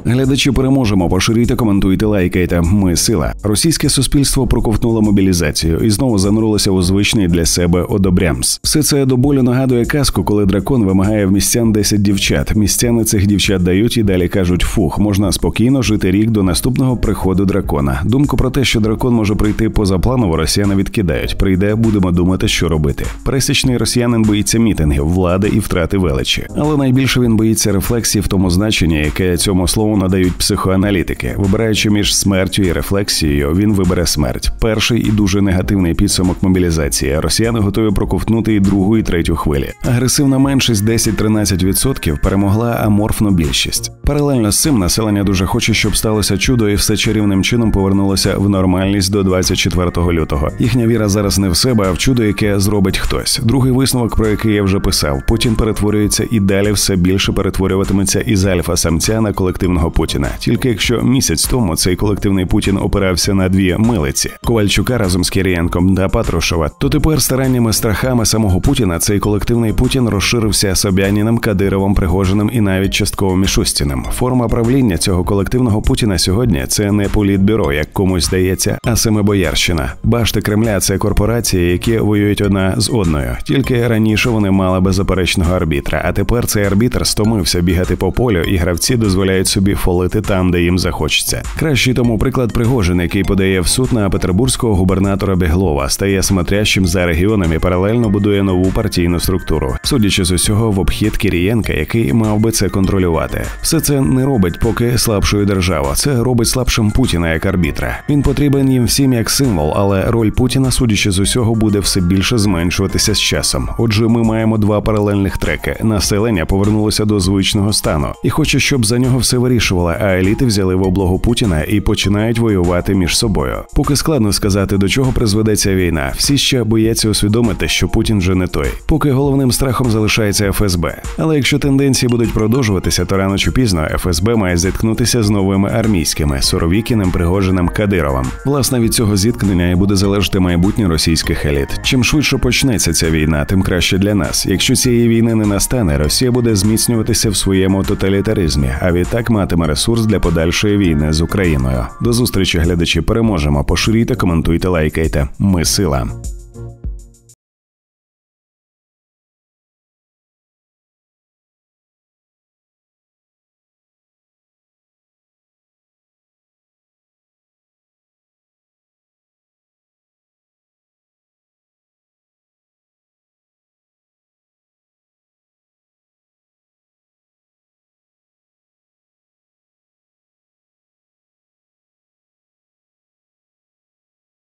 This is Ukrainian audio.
Глядачі, переможемо, поширюйте, коментуйте, лайкайте. Ми сила. Російське суспільство проковтнуло мобілізацію і знову занурилося у звичний для себе одобрямс. Все це до болю нагадує казку, коли дракон вимагає в містян 10 дівчат. Містяни цих дівчат дають і далі кажуть: фух, можна спокійно жити рік до наступного приходу дракона. Думку про те, що дракон може прийти позапланово, росіяни відкидають. Прийде, будемо думати, що робити. Пересічний росіянин боїться мітингів, влади і втрати величі. Але найбільше він боїться рефлексії в тому значенні, яке цьому слову надають психоаналітики. Вибираючи між смертю і рефлексією, він вибере смерть. Перший і дуже негативний підсумок мобілізації. Росіяни готові проковтнути і другу, і третю хвилі. Агресивна меншість 10-13% перемогла аморфну більшість. Паралельно з цим населення дуже хоче, щоб сталося чудо і все чарівним чином повернулося в нормальність до 24 лютого. Їхня віра зараз не в себе, а в чудо, яке зробить хтось. Другий висновок, про який я вже писав. Путін перетворюється і далі все більше перетворюватиметься із альфа-самця на колективного Путіна. Тільки якщо місяць тому цей колективний Путін опирався на дві милиці – Ковальчука разом з Кирієнком та Патрушева, то тепер старанніми страхами самого Путіна цей колективний Путін розширився Собяніним, Кадировим, Пригожиним і навіть частково Мішустіним. Форма правління цього колективного Путіна сьогодні – це не політбюро, як комусь здається, а семибоярщина. Башти Кремля – це корпорації, які воюють одна з одною. Тільки раніше вони мали беззаперечного арбітра, а тепер цей арбітр стомився бігати по полю, і гравці дозволяють собі фолити там, де їм захочеться. Кращий тому приклад Пригожин, який подає в суд на петербурзького губернатора Беглова, стає смотрящим за регіонами і паралельно будує нову партійну структуру. Судячи з усього, в обхід Кирієнка, який мав би це контролювати. Все це не робить поки слабшою державу, це робить слабшим Путіна як арбітра. Він потрібен їм всім як символ, але роль Путіна, судячи з усього, буде все більше зменшуватися з часом. Отже, ми маємо два паралельних треки. Населення повернулося до звичного стану і хоче, щоб за нього все вирішувало, а еліти взяли в облогу Путіна і починають воювати між собою. Поки складно сказати, до чого призведе ця війна. Всі ще бояться усвідомити, що Путін вже не той. Поки головним страхом залишається ФСБ. Але якщо тенденції будуть продовжуватися, то рано чи пізно ФСБ має зіткнутися з новими армійськими – Суровікіним, Пригожиним, Кадировим. Власне, від цього зіткнення і буде залежати майбутнє російських еліт. Чим швидше почнеться ця війна, тим краще для нас. Якщо цієї війни не настане, Росія буде зміцнюватися в своєму тоталітаризмі, а відтак матиме ресурс для подальшої війни з Україною. До зустрічі, глядачі, переможемо. Поширюйте, коментуйте, лайкайте. Ми сила.